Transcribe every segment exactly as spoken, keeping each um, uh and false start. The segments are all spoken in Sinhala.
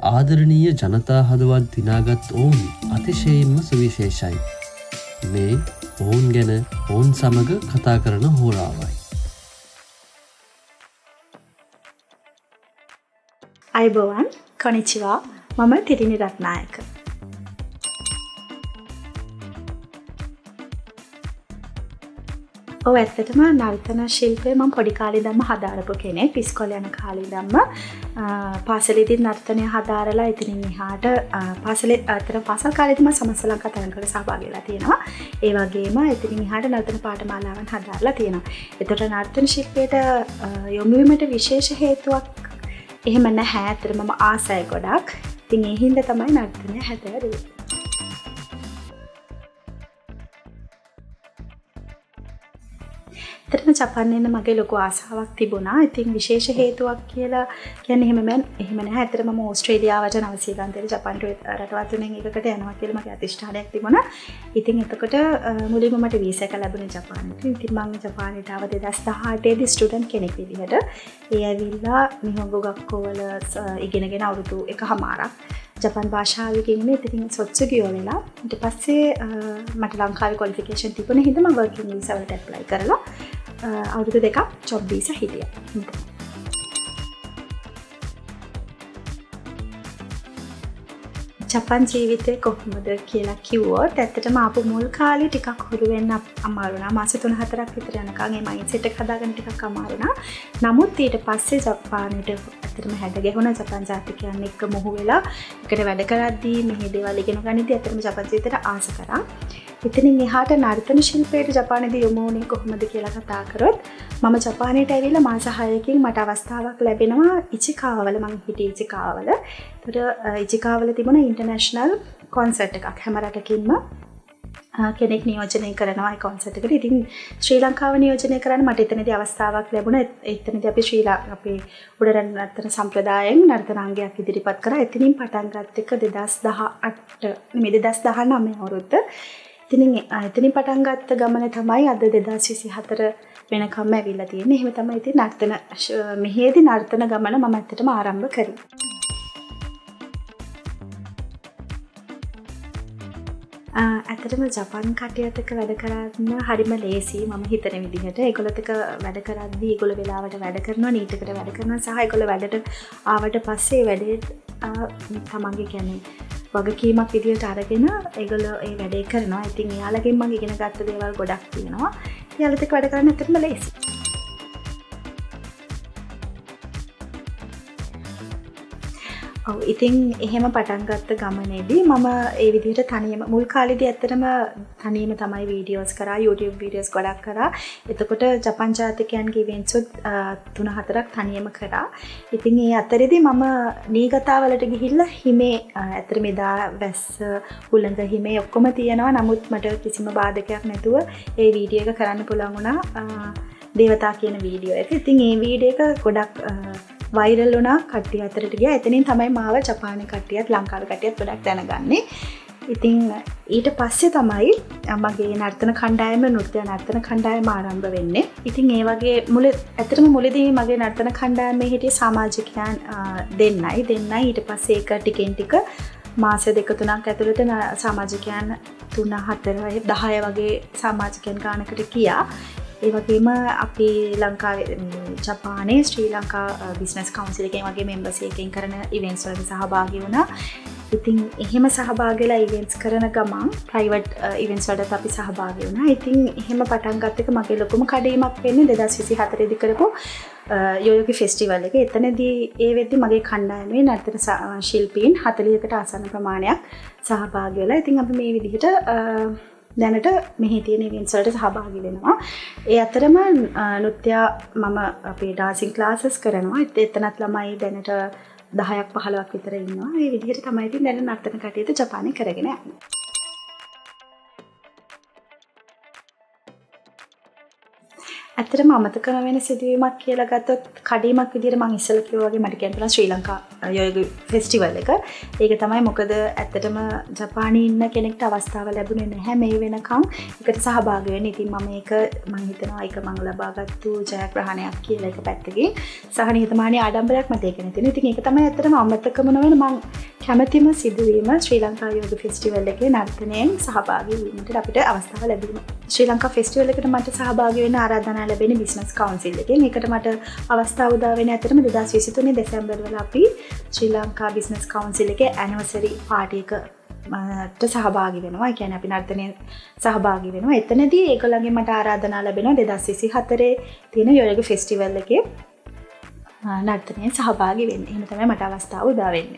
ආදරණීය ජනතා හදවත් දිනාගත් ඔවුන් අතිශයින්ම සුවිශේෂයි. මේ ඔවුන් ගැන ඔවුන් සමග කතා කරන හෝරාවයි. අයිබෝවන් කොනිචිවා මම තිරිනි රත්නායක. ඔව් ඇත්තටම නර්තන ශිල්පය මම පොඩි කාලේ ඉඳන්ම හදාරපු කෙනෙක්. ඉස්කෝලේ යන කාලේ ඉඳන්ම පාසලේදී නර්තනය හදාරලා ඉතින් එහාට පාසලේ අතර පාසල් කාලේදී මම සමස්ත ලංකා තරඟවල සහභාගී වෙලා තියෙනවා. ඒ වගේම ඉතින් එහාට නර්තන පාඨමාලාවන් හදාරලා තියෙනවා. ඒතකොට නර්තන ශිල්පයට යොමු වීමට විශේෂ හේතුවක් එහෙම නැහැ. ඇත්තටම මම ආසයි ගොඩක්. ඉතින් ඒ හින්දා තමයි නර්තනය හැදෑරුවේ. ඇත්තටම ජපාන් යන්න මගේ ලොකු ආසාවක් තිබුණා. ඉතින් විශේෂ හේතුවක් කියලා කියන්නේ එහෙම මම එහෙම නැහැ. ඇත්තටම මම ඕස්ට්‍රේලියාවට නවසීලන්තයට ජපාන්ට රටවල් තුනෙන් එකකට යනවා කියලා මගේ අතිෂ්ඨානයක් තිබුණා. ඉතින් එතකොට මුලින්ම මට වීසා එක ලැබුණේ ජපානට. ඉතින් මම ජපානයට ආව දෙදහස් දහඅටේ දී ස්ටුඩන්ට් කෙනෙක් විදිහට. ඒ ඇවිල්ලා නිහොංගෝ ගක්කෝවල ඉගෙනගෙන අවුරුදු එකහමාරක් ජපාන් භාෂාව ඉගෙනගෙන ඉතින් සොත්සුගියෝ වෙලා ඊට පස්සේ මට ලංකාවේ ක්වොලිෆිකේෂන් තිබුණේ හින්දා මම වර්කින් වීසා වලට ඇප්ලයි කරලා අවුරුදු දෙකක් ජොබ් වීසා හිටියා. ජපාන් ජීවිතේ කොහොමද කියලා කිව්වොත් ඇත්තටම ආපු මුල් කාලේ ටිකක් හුරු වෙන්න අමාරු වුණා. මාස තුන හතරක් විතර යනකම් මේ මයින්ඩ්සෙට් එක හදාගන්න ටිකක් අමාරු වුණා. නමුත් ඊට පස්සේ ජපානයට ඇත්තටම හැද ගැහුණා. ජපාන් ජාතිකයන් එක්ක මොහු වෙලා එකට වැඩ කරද්දී මෙහි දේවල් ඉගෙන ගනිද්දී ඇත්තටම ජපාන් ජීවිතේට ආස කරා. ඉතින් එහාට නර්තන ශිල්පයට ජපානයේදී යොමු වුණේ කොහොමද කියලා කතා කරොත් මම ජපානයට ඇවිල්ලා මාස හයකින් මට අවස්ථාවක් ලැබෙනවා ඉචිකාවවල. මම හිටියේ ඉචිකාවවල. ඒතර ඉචිකාවවල තිබුණ ඉන්ටර්නැෂනල් කොන්සර්ට් එකක් හැම රටකින්ම කෙනෙක් නියෝජනය කරනවා ඒ කොන්සර්ට් එකට. ඉතින් ශ්‍රී ලංකාව නියෝජනය කරන්න මට එතනදී අවස්ථාවක් ලැබුණා. එතනදී අපි ශ්‍රී ලංකාව අපේ උඩරට නර්තන සම්ප්‍රදායෙන් නර්තනාංගයක් ඉදිරිපත් කරා. එතනින් පටන් ගත්ත එක දෙදහස් දහඅට නෙමෙයි දෙදහස් දහනවය අවුරුද්ද. ඉතින් එතනින් පටන් ගත්ත ගමන තමයි අද දෙදහස් විසිහතර වෙනකම්ම ඇවිල්ලා තියෙන්නේ. එහෙම තමයි ඉතින් නර්තන මෙහෙදී නර්තන ගමන මම ඇත්තටම ආරම්භ කරේ. ඇත්තටම ජපාන් කට්ටියත් එක්ක වැඩ කරන්න හරිම ලේසි මම හිතන විදිහට. ඒගොල්ලොත් එක්ක වැඩ කරද්දී ඒගොල්ලෝ වෙලාවට වැඩ කරනවා, නීටකට වැඩ කරනවා සහ ඒගොල්ලෝ වැඩට ආවට පස්සේ වැඩේ තමන්ගේ කියන්නේ වගකීමක් විදිහට අරගෙන ඒගොල්ලෝ ඒ වැඩේ කරනවා. ඉතින් එයාලගෙන් මම ඉගෙන ගත්ත දේවල් ගොඩක් තියෙනවා. එයාලත් එක්ක වැඩ කරන්න ඇත්තටම ලේසි. ඔව් ඉතින් එහෙම පටන් ගත්ත ගමනේදී මම ඒ විදිහට තනියම මුල් කාලේදී ඇත්තටම තනියම තමයි වීඩියෝස් කරා, YouTube වීඩියෝස් ගොඩක් කරා. එතකොට ජපාන් ජාතිකයන්ගේ ඉවෙන්ට්ස් තුන හතරක් තනියම කරා. ඉතින් ඒ අතරේදී මම නීගතාවලට ගිහිල්ලා හිමේ ඇත්තටම එදා වැස්ස උලඟ හිමේ ඔක්කොම තියෙනවා. නමුත් මට කිසිම බාධකයක් නැතුව ඒ වීඩියෝ එක කරන්න පුළුවන් වුණා. දේවතා කියන වීඩියෝ එක. ඉතින් ඒ වීඩියෝ එක ගොඩක් වයිරල් වුණා. කට්ටිය අතරට ගියා. එතනින් තමයි මාව ජපානයේ කට්ටියත් ලංකාවේ කට්ටියත් ගොඩක් දැනගන්නේ. ඉතින් ඊට පස්සේ තමයි මගේ නර්තන කණ්ඩායම නෘත්‍ය නර්තන කණ්ඩායම ආරම්භ වෙන්නේ. ඉතින් ඒ වගේ මුල ඇත්තටම මුලදී මගේ නර්තන කණ්ඩායමේ හිටිය සමාජිකයන් දෙන්නයි දෙන්නයි ඊට පස්සේ ඒක ටිකෙන් ටික මාස දෙක තුනක් ඇතුළත සමාජිකයන් තුන හතර දහය වගේ සමාජිකයන් ගානකට ගියා. ඒ වගේම අපි ලංකාවේ ජපානයේ ශ්‍රී ලංකා බිස්නස් කවුන්සිල් එකෙන් වගේ මෙම්බර්ස් එකෙන් කරන ඉවෙන්ට්ස් වලට සහභාගී වුණා. ඉතින් එහෙම සහභාගී වෙලා ඉවෙන්ට්ස් කරන ගමන් ප්‍රයිවට් ඉවෙන්ට්ස් වලට අපි සහභාගී වුණා. ඉතින් එහෙම පටන් ගත්ත එක මගේ ලොකුම කඩේමක් වෙන්නේ දෙදහස් විසිහතර දී කරපු යෝයෝකි ෆෙස්ටිවල් එක. එතනදී ඒ වෙද්දි මගේ කණ්ඩායමේ නර්තන ශිල්පීන් හතළිහකට ආසන්න ප්‍රමාණයක් සහභාගී වෙලා ඉතින් අපි මේ විදිහට දැනට මෙහි තියෙන ඉවෙන්ට්ස් වලට සහභාගී වෙනවා. ඒ අතරම නෘත්‍ය මම අපේ ඩාන්සින් ක්ලාසස් කරනවා. එතනත් ළමයි දැනට දහයක් පහළොවක් විතර ඉන්නවා. ඒ විදිහට තමයි ඉතින් දැන් නර්තන කටයුතු ජපානයේ කරගෙන යන්නේ. ඇත්තටම අමතක වෙන සිදුවීමක් කියලා ගත්තොත් කඩීමක් විදිහට මම ඉස්සෙල්ලා කිව්වා වගේ මට කියන්න පුළුවන් ශ්‍රී ලංකා යෝග ෆෙස්ටිවල් එක. ඒක තමයි මොකද ඇත්තටම ජපානයේ ඉන්න කෙනෙක්ට අවස්ථාව ලැබුණේ නැහැ මේ වෙනකම් ඒකට සහභාගී වෙන්න. ඉතින් මම ඒක මම හිතනවා ඒක මම ලබාගත්තු ජයග්‍රහණයක් කියලා එක පැත්තකින් සහ නිහතමානී ආඩම්බරයක් මත ඒක නෙතින. ඉතින් ඒක තමයි ඇත්තටම අමතකම නොවන මම කැමැතිම සිදුවීම ශ්‍රී ලංකා යෝග ෆෙස්ටිවල් එකේ නර්තනයෙන් සහභාගී වීමට අපිට අවස්ථාව ලැබුණා. ශ්‍රී ලංකා ෆෙස්ටිවල් එකට මට සහභාගී වෙන්න ආරාධනා ලැබෙන්නේ බිස්නස් කවුන්සිල් එකෙන්. ඒකට මට අවස්ථාව උදා වෙන්නේ ඇත්තටම දෙදාස් විසි තුනේ දෙසැම්බර් වල අපි ශ්‍රී ලංකා බිස්නස් කවුන්සිල් එකේ ඇනිවර්සරි පාටි එක මට සහභාගී වෙනවා. ඒ කියන්නේ අපි නර්තනයේ සහභාගී වෙනවා. එතනදී ඒගොල්ලන්ගෙන් මට ආරාධනා ලැබෙනවා දෙදාස් විසි හතරේ තියෙන යෝග ෆෙස්ටිවල් එකේ නර්තනයේ සහභාගී වෙන්න. එහෙම තමයි මට අවස්ථාව උදා වෙන්නේ.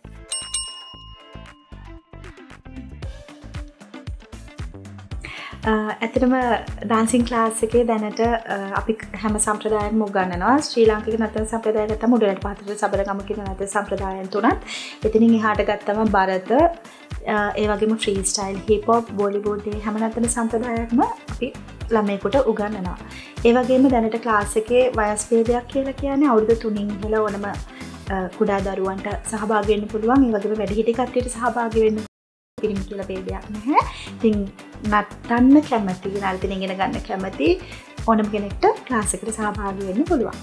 ඇත්තටම ඩාන්සින් ක්ලාස් එකේ දැනට අපි හැම සම්ප්‍රදායක්ම උගන්වනවා. ශ්‍රී ලාංකික නර්තන සම්ප්‍රදාය ගත්තම උඩරට පහතට සබරගම කියන නර්තන සම්ප්‍රදායන් තුනත්. එතනින් එහාට ගත්තම භරත, ඒ වගේම free style, hip hop, Bollywood හැම නර්තන සම්ප්‍රදායක්ම අපි ළමයෙකුට උගන්වනවා. ඒ වගේම දැනට ක්ලාස් එකේ වයස් භේදයක් කියලා කියන්නේ අවුරුදු තුනින් ඉහළ ඕනම කුඩා දරුවන්ට සහභාගී වෙන්න පුළුවන්. ඒ වගේම වැඩිහිටි කට්ටියට සහභාගී වෙන්න පිරිමි කියලා ભેදයක් නැහැ. ඉතින් නටන්න කැමති, නර්තන ඉගෙන ගන්න කැමති ඕනම කෙනෙක්ට ක්ලාස් එකට සහභාගී වෙන්න පුළුවන්.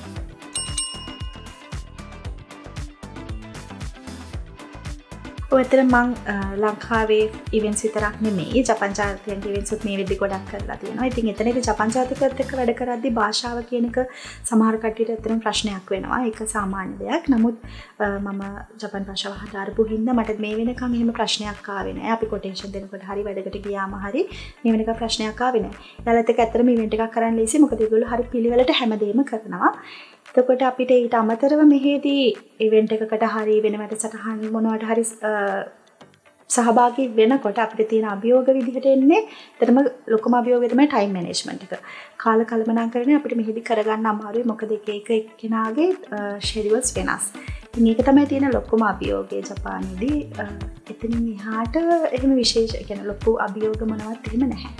ඔයතර මං ලංකාවේ ඉවෙන්ට්ස් විතරක් නෙමෙයි ජපාන් ජාතික ඉවෙන්ට්ස් උත් මේ වෙද්දි ගොඩක් කරලා තියෙනවා. ඉතින් එතනදී ජපාන් ජාතිකත් එක්ක වැඩ කරද්දී භාෂාව කියන එක සමහර කට්ටියට ඇත්තටම ප්‍රශ්නයක් වෙනවා. ඒක සාමාන්‍ය දෙයක්. නමුත් මම ජපාන් භාෂාව හදාරපු හින්දා මට මේ වෙනකන් එහෙම ප්‍රශ්නයක් ආවේ නැහැ. අපි කොටේෂන් දෙනකොට හරි වැඩකට ගියාම හරි මේ වෙනකන් ප්‍රශ්නයක් ආවේ නැහැ. යාළුවත් එක්ක ඇත්තටම ඉවෙන්ට් එකක් කරන්න ලේසි. මොකද ඒගොල්ලෝ හරි පිළිවෙලට හැමදේම කරනවා. එතකොට අපිට ඊට අමතරව මෙහෙදී ඉවෙන්ට් එකකට හරි වෙන වැඩසටහන් මොනවට හරි සහභාගී වෙනකොට අපිට තියෙන අභියෝග විදිහට එන්නේ ඇත්තටම ලොකුම අභියෝගය තමයි ටයිම් මැනේජ්මන්ට් එක. කාල කළමනාකරණය අපිට මෙහෙදී කරගන්න අමාරුයි. මොකද එක එක එක්කෙනාගේ ෂෙඩියුල්ස් වෙනස්. ඉතින් ඒක තමයි තියෙන ලොකුම අභියෝගය ජපානයේදී. එතනින් එහාට එහෙම විශේෂ කියන්නේ ලොකු අභියෝග මොනවත් එහෙම නැහැ.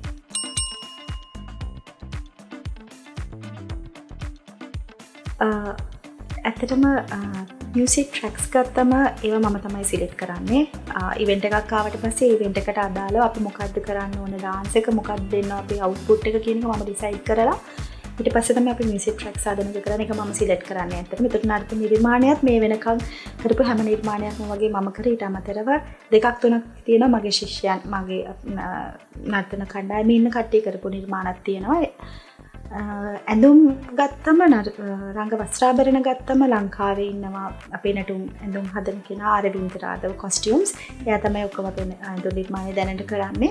ඇත්තටම මියුසික් ට්‍රැක්ස් ගත්තම ඒවා මම තමයි සිලෙක්ට් කරන්නේ. ඉවෙන්ට් එකක් ආවට පස්සේ ඉවෙන්ට් එකට අදාළව අපි මොකද්ද කරන්න ඕන, ඩාන්ස් එක මොකක්ද දෙන්න අපේ අවුට්පුට් එක කියන එක මම ඩිසයිඩ් කරලා ඊට පස්සේ තමයි අපි මියුසික් ට්‍රැක්ස් ආදනය කරන එක මම සිලෙක්ට් කරන්නේ. ඇත්තටම ඒකට නර්තන නිර්මාණයත් මේ වෙනකන් කරපු හැම නිර්මාණයක්ම වගේ මම කරේ. ඊට අමතරව දෙකක් තුනක් තියෙනවා මගේ ශිෂ්‍යයන් මගේ නර්තන කණ්ඩායමේ ඉන්න කට්ටිය කරපු නිර්මාණක් තියෙනවා. ඇඳුම් ගත්තම රංග වස්ත්‍රාභරණ ගත්තම ලංකාවේ ඉන්නවා අපේ නටුම් ඇඳුම් හදන කෙනා අරවින්ද රාදව කොස්ටියුම්ස්. එයා තමයි ඔක්කොම අපේ ඇඳුම් නිර්මාණය දැනට කරන්නේ.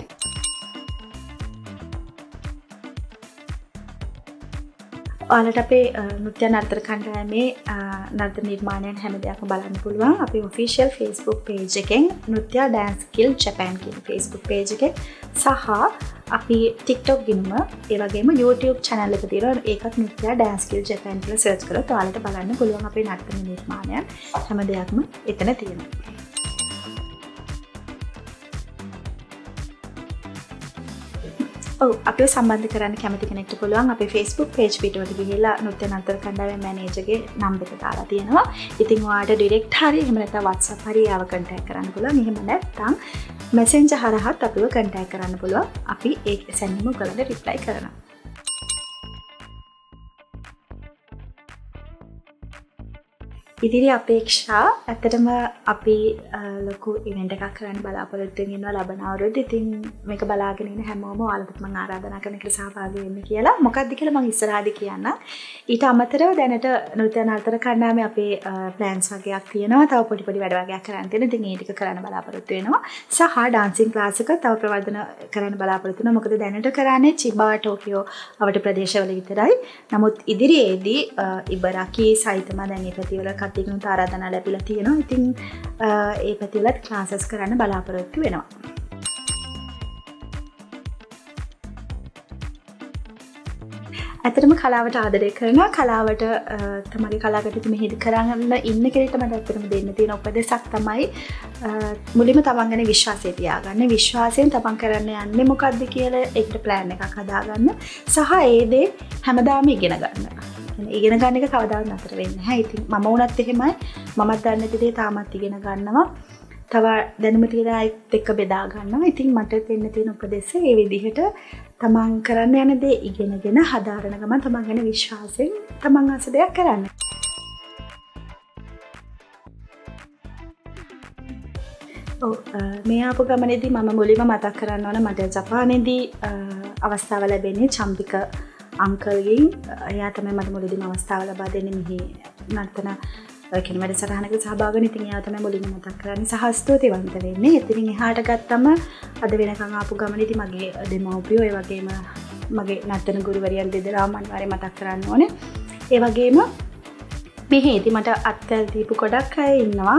ඔයාලට අපේ නෘත්‍ය නර්තන කණ්ඩායමේ නර්තන නිර්මාණයන් හැම දෙයක්ම බලන්න පුළුවන්. අපේ ඔෆිෂියල් Facebook page එකෙන් නෘත්‍ය dance skill japan කියන Facebook page එකේ සහ අපි TikTok ගිනුම ඒ වගේම YouTube channel එක තියෙනවා. ඒකත් නෘත්‍ය dance skill japan කියලා search කරලා ඔයාලට බලන්න පුළුවන් අපේ නර්තන නිර්මාණයන් හැම දෙයක්ම එතන තියෙනවා. ඔව් අපිව සම්බන්ධ කරන්න කැමති කෙනෙක්ට පුළුවන් අපේ Facebook page පිටුවට ගිහිල්ලා නෘත්‍ය නර්තන කණ්ඩායමේ මැනේජර්ගේ නම්බර් එක දාලා තියෙනවා. ඉතින් ඔයාලට ඩිරෙක්ට් හරි එහෙම නැත්නම් WhatsApp හරි ආව කන්ටැක්ට් කරන්න පුළුවන්. එහෙම නැත්නම් Messenger හරහාත් අපිව කන්ටැක්ට් කරන්න පුළුවන්. අපි ඒ සැන්ඩින්ග් කරලා රිප්ලයි කරනවා. ඉදිරි අපේක්ෂා ඇත්තටම අපි ලොකු ඉවෙන්ට් එකක් කරන්න බලාපොරොත්තු වෙනවා ලබන අවුරුද්දේ. ඉතින් මේක බලාගෙන ඉන්න හැමෝම ඔයාලට මම ආරාධනා කරන එකට සහභාගී වෙන්න කියලා. මොකක්ද කියලා මම ඉස්සරහදී කියන්නම්. ඊට අමතරව දැනට නෘත්‍ය නර්තන කණ්ඩායමේ අපේ ප්ලෑන්ස් වගේක් තියෙනවා. තව පොඩි පොඩි වැඩ වගේක් කරන්න තියෙනවා. ඉතින් ඒ ටික කරන්න බලාපොරොත්තු වෙනවා. සහ ඩාන්සින් ක්ලාස් එක තව ප්‍රවර්ධන කරන්න බලාපොරොත්තු වෙනවා. මොකද දැනට කරන්නේ චිබා ටෝකියෝ අවට ප්‍රදේශවල විතරයි. නමුත් ඉදිරියේදී ඉබරාකි සයිතම දැන් මේ පැතිවල කට්ටියකට ආරාධනා ලැබිලා තියෙනවා. ඉතින් ඒ පැතිවලත් ක්ලාසස් කරන්න බලාපොරොත්තු වෙනවා. ඇත්තටම කලාවට ආදරය කරනවා. කලාවට තමගේ කලාකටයුතු මෙහෙදි කරන්න ඉන්න කෙනෙක්ට මට ඇත්තටම දෙන්න තියෙන උපදෙසක් තමයි මුලින්ම තමන් ගැන විශ්වාසය තියාගන්න. විශ්වාසයෙන් තමන් කරන්න යන්නේ මොකද්ද කියලා ඒකට ප්ලෑන් එකක් හදාගන්න. සහ ඒ දේ හැමදාම ඉගෙන ගන්න. ඉගෙන ගන්න එක කවදාවත් නතර වෙන්නේ නැහැ. ඉතින් මම වුණත් එහෙමයි. මමත් දන්නේ නැති දේ තාමත් ඉගෙන ගන්නවා. තව දැනුම තියෙන අයත් එක්ක බෙදා ගන්නවා. ඉතින් මට දෙන්න තියෙන උපදෙස් ඒ විදිහට තමන් කරන්න යන දේ ඉගෙනගෙන හදාරන ගමන් තමන් ගැන විශ්වාසයෙන් තමන් අස දෙයක් කරන්න. ඔව් මේ ආපු ගමනේදී මම මුලින්ම මතක් කරන්න ඕන මට ජපානයේදී අවස්ථාව ලැබෙන්නේ චම්පික අංකල්ගෙන්. එයා තමයි මට මුලදීම අවස්ථාව ලබා දෙන්නේ මෙහි නර්තන කියන වැඩසටහනක සහභාගී වෙන්න. ඉතින් එයා තමයි මුලින්ම මතක් කරන්නේ සහ ස්තුතිවන්ත වෙන්නේ. ඉතින් එහාට ගත්තම අද වෙනකන් ආපු ගමනේදී මගේ දෙමව්පියෝ ඒ වගේම මගේ නර්තන ගුරුවරියන් දෙදෙනාම අනිවාර්යයෙන් මතක් කරන්න ඕනේ. ඒ වගේම මෙහෙදී මට අත්කල් දීපු ගොඩක් අය ඉන්නවා.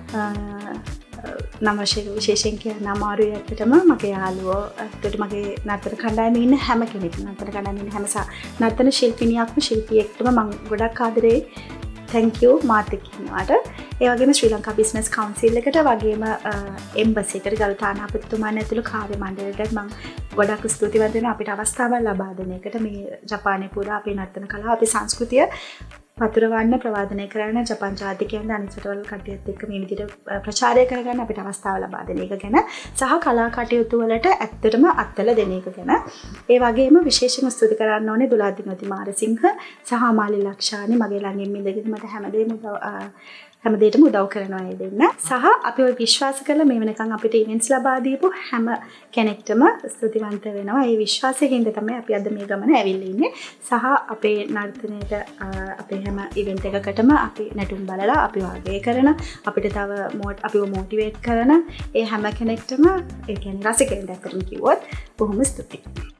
නම් විශේෂයෙන් කියන්න අමාරුයි ඇත්තටම මගේ යාළුවෝ ඇත්තට මගේ නර්තන කණ්ඩායමේ ඉන්න හැම කෙනෙක්ම නර්තන කණ්ඩායමේ ඉන්න හැම නර්තන ශිල්පිනියක්ම ශිල්පියෙක්ටම මම ගොඩක් ආදරේ thank you මාත් එක්ක ඉන්නවට. ඒ වගේම ශ්‍රී ලංකා බිස්නස් කවුන්සිල් එකට වගේම එම්බසි එකට ගරු තානාපතිතුමාන් ඇතුළු කාර්ය මණ්ඩලයට මම ගොඩක් ස්තුතිවන්ත වෙනවා අපිට අවස්ථාවක් ලබා දෙන එකට. මේ ජපානයේ පුරා අපේ නර්තන කලාව අපේ සංස්කෘතිය පතුරවන්න ප්‍රවාදනය කරන ජපාන් ජාතිකයන්ද අනිත් රටවල් කට්ටියත් එක්ක මේ විදිහට ප්‍රචාරය කරගන්න අපිට අවස්ථාව ලබා දෙන එක ගැන සහ කලා කටයුතු වලට ඇත්තටම අත්දැල දෙන එක ගැන. ඒ වගේම විශේෂයෙන්ම ස්තුති කරන්න ඕනේ දුලාදිනෝති මාරසිංහ සහ මාලි ලක්ෂානි මගේ ළඟින් ඉඳගෙන මට හැමදේම හැමදේටම උදව් කරනවා ඒ දෙන්න. සහ අපි ඔය විශ්වාස කරලා මේ වෙනකන් අපිට ඉවෙන්ට්ස් ලබා දීපු හැම කෙනෙක්ටම ස්තුතිවන්ත වෙනවා. ඒ විශ්වාසයෙන් හින්දා තමයි අපි අද මේ ගමන ඇවිල්ලා ඉන්නේ. සහ අපේ නර්තනයට අපේ හැම ඉවෙන්ට් එකකටම අපි නැටුම් බලලා අපි වාගය කරන අපිට තව අපිව මොටිවේට් කරන ඒ හැම කෙනෙක්ටම ඒ කියන්නේ රසිකයන්ට අතරම කිව්වොත් බොහොම ස්තුතියි.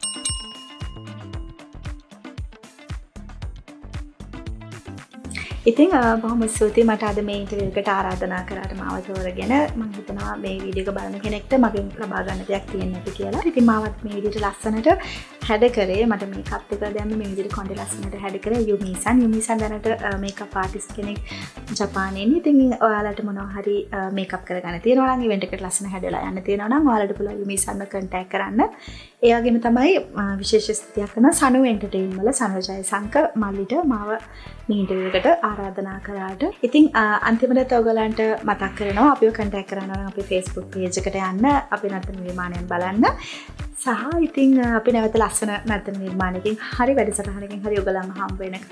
ඉතින් බොහොම ස්තුතියි මට අද මේ ඉන්ටර්විව් එකට ආරාධනා කරාට මාව තෝරගෙන. මම හිතනවා මේ වීඩියෝ එක බලන කෙනෙක්ට මගෙන් ලබා ගන්න දෙයක් තියෙන්න ඇති කියලා. ඉතින් මාවත් මේ විදිහට ලස්සනට හැඩ කරේ මට මේකප් එක දැම්මේ මේ විදිහට කොණ්ඩේ ලස්සනට හැඩ කරේ යුමිසන්. යුමිසන් දැනට මේකප් ආටිස්ට් කෙනෙක් ජපානයේ ඉන්නේ. ඉතින් ඔයාලට මොනවා හරි මේකප් කරගන්න තියෙනවා නම් ඉවෙන්ට් එකට ලස්සන හැඩලා යන්න තියෙනවා නම් ඔයාලට පුළුවන් යුමිසන්ව කන්ටැක්ට් කරන්න. ඒ වගේම තමයි විශේෂ ස්තුතියක් කරන සනු එන්ටර්ටේන් වල සනු ජයසංක මල්ලිට මාව මේ ඉන්ටර්විව් එකට ආරාධනා කරාට. ඉතින් අන්තිමට ඔයගලන්ට මතක් කරනවා අපිව කන්ටැක්ට් කරන්න නම් අපේ Facebook page එකට යන්න අපේ නර්තන නිර්මාණයන් බලන්න. සහ ඉතින් අපි නැවත ලස්සන නර්තන නිර්මාණයකින් හරි වැඩසටහනකින් හරි ඔයගලන්ව හම්බ වෙනකම්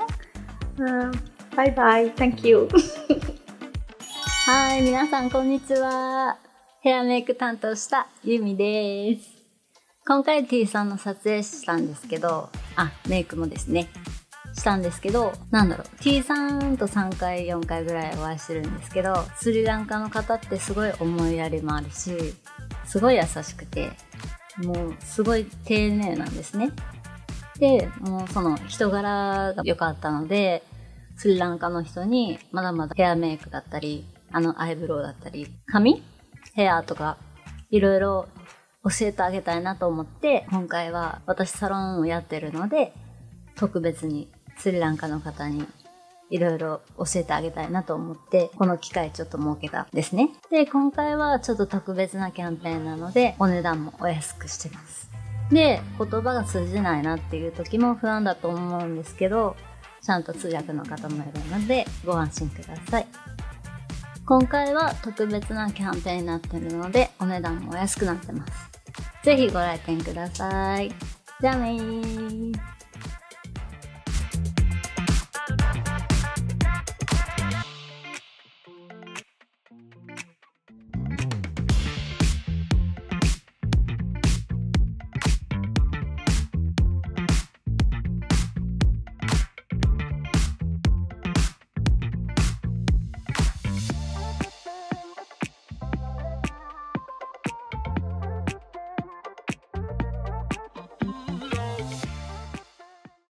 bye bye thank you. はい、皆さんこんにちは。ヘアメイク担当したユミです。今回 T さんの撮影したんですけど、あ、メイクもですね。したんですけど、なんだろう T さんとさんかいよんかいぐらいお会いしてるんですけど、スリランカの方ってすごい思いやりもあるし、すごい優しくて、もうすごい丁寧なんですね。で、もうその人柄が良かったので、スリランカの人にまだまだヘアメイクだったり、あのアイブロウだったり、髪ヘアとかいろいろ教えてあげたいなと思って、今回は私サロンをやってるので、特別にスリランカの方にいろいろ教えてあげたいなと思って、この機会ちょっと設けたですね。で、今回はちょっと特別なキャンペーンなので、お値段もお安くしてます。で、言葉が通じないなっていう時も不安だと思うんですけど、ちゃんと通訳の方もいるので、ご安心ください。今回は特別なキャンペーンになってるので、お値段もお安くなってます。ぜひご来店ください。じゃあねー。